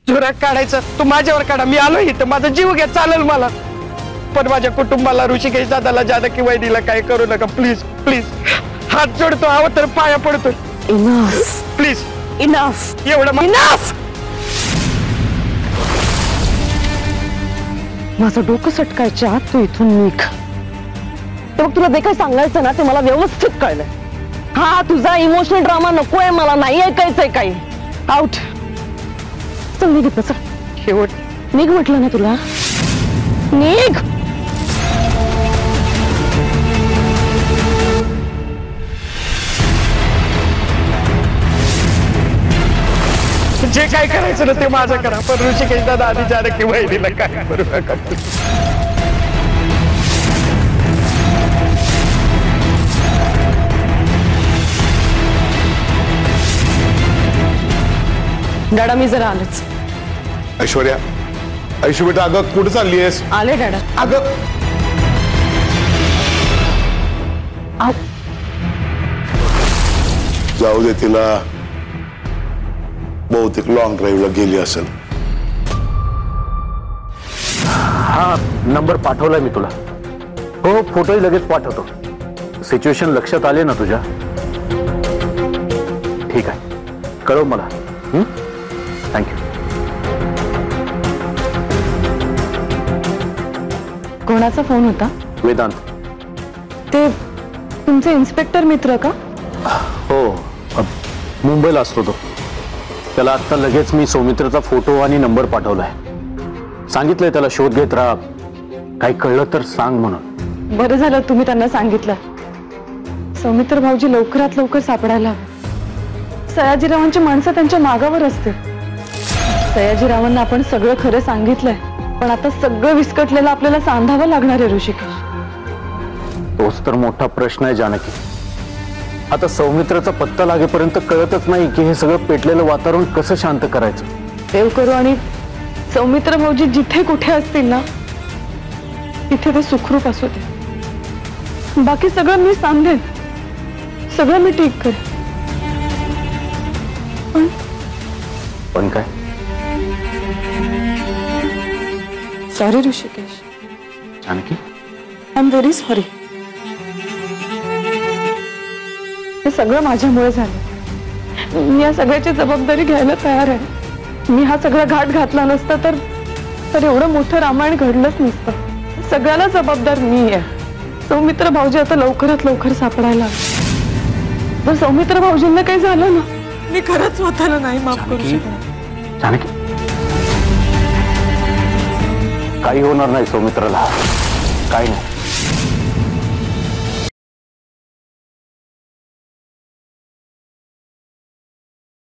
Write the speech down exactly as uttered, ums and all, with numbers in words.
जोरात काढायचं तू माझ्यावर काढा, मी आलो इथं, माझा जीव घ्या चालेल मला, पण माझ्या कुटुंबाला ऋषिकेश दादाला जानकी वहिनीला काय करू नका प्लीज प्लीज. हात जोडतो, हवं तर पाया पडतो. इनफ प्लीज इनफ एवढं इनफ. माझं डोकं सटकायच्या आत तू इथून निघ. तर मग तुला जे काही सांगायचं ना ते मला व्यवस्थित कळलंय. हा तुझा इमोशनल ड्रामा नकोय मला, नाही ऐकायचंय काही. आउट. चल निघ इथं, चल. शेवट निघ म्हटलं ना तुला, निघ. जे काय करायचं ना ते माझं करा, पण ऋषिकेश दादा आणि जानकी वहिनीला काय करू नका. डॅडा मी जरा आलेच. ऐश्वर्या, ऐशू बेटा अगं कुठे चालली आहेस? आले डॅडा. अगं जाऊ दे तिला, बहुतेक लॉंग ड्राईव्हला गेली असेल. हा नंबर पाठवलाय मी तुला. हो फोटोही लगेच पाठवतो. सिच्युएशन लक्षात आले ना तुझ्या? ठीक आहे, कळव मला. थँक्यू. कोणाचा फोन होता? वेदांत. ते तुमचे इन्स्पेक्टर मित्र का? हो, मुंबईला असतो तो. त्याला आता लगेच मी सौमित्रचा फोटो आणि नंबर पाठवलाय. सांगितलंय त्याला शोध घेत राहा, काही कळलं तर सांग म्हणून. बरं झालं तुम्ही त्यांना सांगितलं. सौमित्र भाऊजी लवकरात लवकर सापडायला हवे. सयाजीरावांची माणसं त्यांच्या मागावर असते. सयाजीरावांना आपण सगळं खरं सांगितलंय, पण आता सगळं विस्कटलेलं आपल्याला सांधावं लागणार आहे ऋषिकेश. तोच तर मोठा प्रश्न आहे जानकी. आता सौमित्राचा पत्ता लागेपर्यंत कळतच नाही की हे सगळं पेटलेलं वातावरण कसं शांत करायचं. देव करू आणि सौमित्र भाऊजी जिथे कुठे असतील ना तिथे ते सुखरूप असू दे. बाकी सगळं मी सांगेन, सगळं मी ठीक करेन. पण पण काय? Sorry Rishikesh. Janaki I am very sorry. हे सगळं माझ्यामुळे झालं. मी या सगळ्याची जबाबदारी घ्यायला तयार आहे. मी हा सगळा घाट घातला नसता तर तर एवढं मोठं रामायण घडलंच नसतं. सगळ्याला जबाबदार मी आहे. सौमित्र भाऊजी आता लवकरात लवकर सापडायला. जर सौमित्र भाऊजींना काही झालं ना मी खरंच स्वतःला नाही माफ करू शकणार. जानकी काही होणार नाही सौमित्राला, काही नाही.